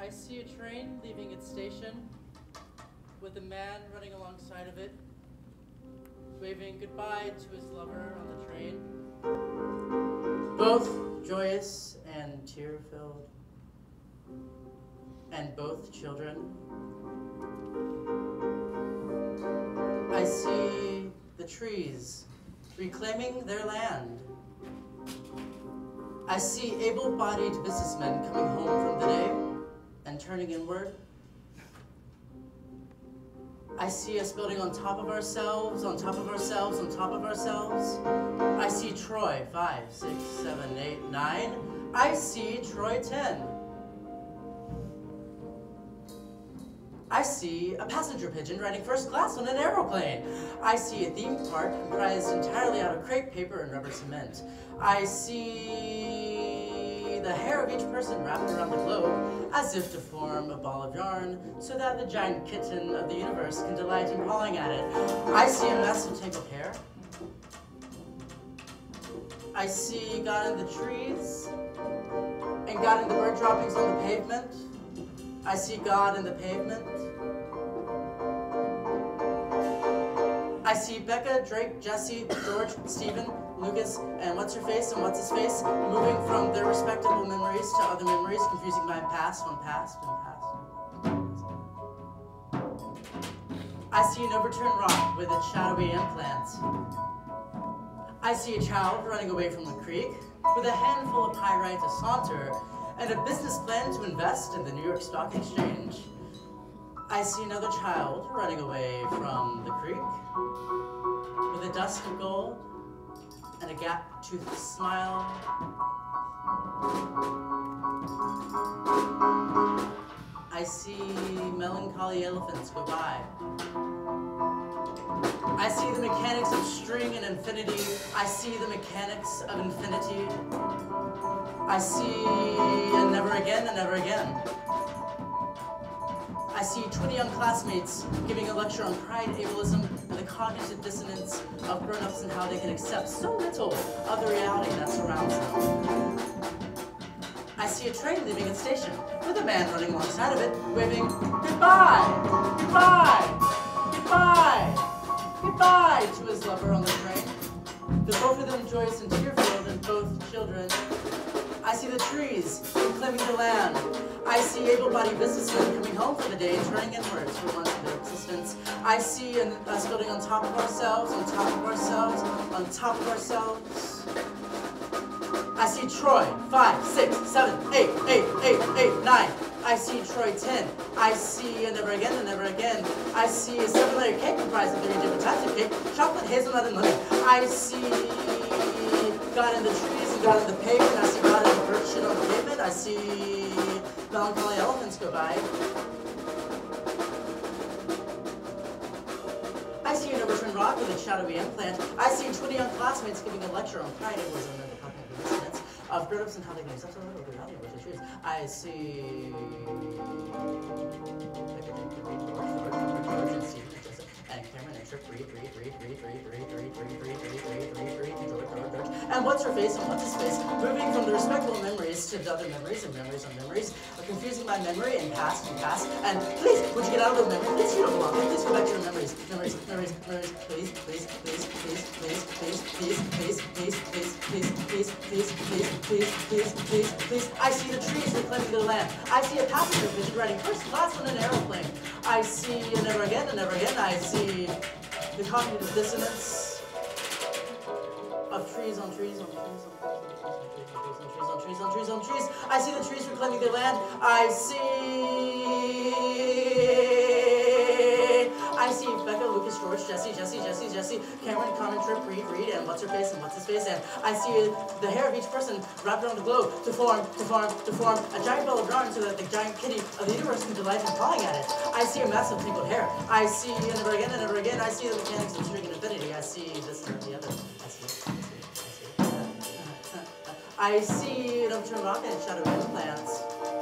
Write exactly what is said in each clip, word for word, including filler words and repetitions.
I see a train leaving its station with a man running alongside of it, waving goodbye to his lover on the train. Both joyous and tear-filled, and both children. I see the trees reclaiming their land. I see able-bodied businessmen coming home from the day and turning inward. I see us building on top of ourselves, on top of ourselves, on top of ourselves. I see Troy, five, six, seven, eight, nine. I see Troy, ten. I see a passenger pigeon riding first class on an aeroplane. I see a theme park comprised entirely out of crepe paper and rubber cement. I see the hair of each person wrapped around the globe as if to form a ball of yarn so that the giant kitten of the universe can delight in pawing at it. I see a mess of tangled hair. I see God in the trees and God in the bird droppings on the pavement. I see God in the pavement. I see Becca, Drake, Jesse, George, Stephen, Lucas, and what's-her-face and what's-his-face moving from their respectable memories to other memories, confusing my past from past and past. I see an overturned rock with its shadowy implants. I see a child running away from the creek with a handful of pyrite to saunter and a business plan to invest in the New York Stock Exchange. I see another child running away from the creek with a dust of gold and a gap-toothed smile. I see melancholy elephants go by. I see the mechanics of string and infinity. I see the mechanics of infinity. I see and never again and never again. I see twenty young classmates giving a lecture on pride, ableism, and the cognitive dissonance of grown-ups and how they can accept so little of the reality that surrounds them. I see a train leaving its station with a man running alongside of it, waving goodbye, goodbye, goodbye, goodbye to his lover on the train. They're both of them joyous and tear-filled, and both children. I see the trees reclaiming the land. I see able-bodied businessmen coming home for the day and turning inwards for once in their existence. I see an, us building on top of ourselves, on top of ourselves, on top of ourselves. I see Troy, five, six, seven, eight, eight, eight, eight, nine. I see Troy, ten. I see and never again and never again. I see a seven-layer cake comprised of three different types of cake, chocolate, hazelnut, and lemon. I see God in the trees and God in the pavement. I see God in the bird shit on the pavement. I see melancholy elephants go by. I see an overturned rock with a shadowy implant. I see twenty young classmates giving a lecture on pride, ableism, and the cognitive dissonance of grown-ups and how they can accept the reality of the truth. I see and Cameron and Tripp, read, read, read, read, read, read, read, read, read, read, read, read, read, George, George, George, and what's her face and what's his face, moving from the respectable memories to the other memories and memories on memories, confusing my memory and past and past, and please, would you get out of the memory? Please, you don't belong here. Please go back to your memories, memories, memories, memories, please, please, please, please, please, please, please, please, please, please, please, please, please, please, please, please, please, please. I see the trees reclaiming the land. I see a passenger pigeon riding first class on an aeroplane. I see and never again and never again. I see the cognitive dissonance of trees on trees on trees on trees on trees on trees on trees on trees. I see the trees reclaiming their land. I see I see Becca, Lucas, George, Jesse, Jesse, Jesse, Jesse, Cameron, Carmen, Tripp, Reed, Reed, and what's her face and what's his face, and I see the hair of each person wrapped around the globe to form, to form, to form a giant ball of yarn so that the giant kitty of the universe can delight in pawing at it. I see a mass of tangled hair. I see and never again and never again. I see the mechanics of string and infinity. I see this and the other. I see, I see, I see. I see an overturned rock and its shadowy implants.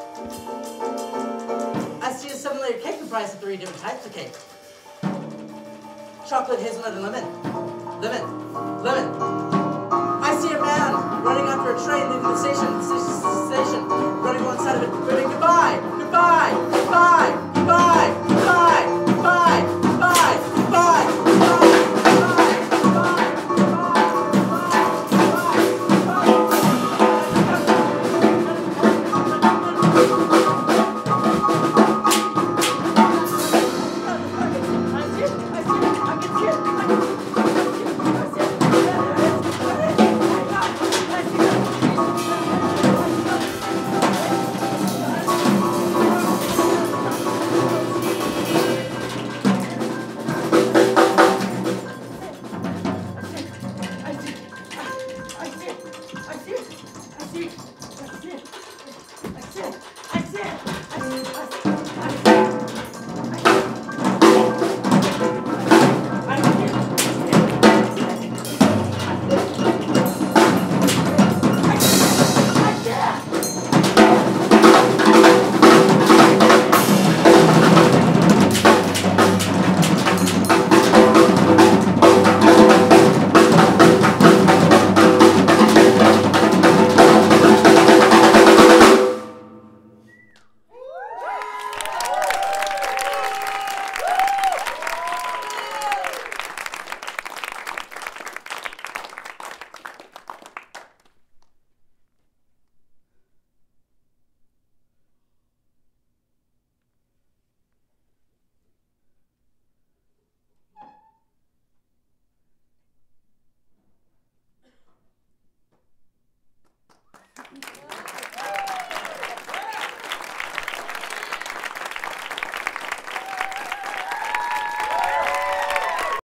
I see a seven-layer cake comprised of three different types of cake. Chocolate, hazelnut, and lemon. Lemon. Lemon. I see a man running after a train leaving the station, station, running alongside of it, waving goodbye, goodbye.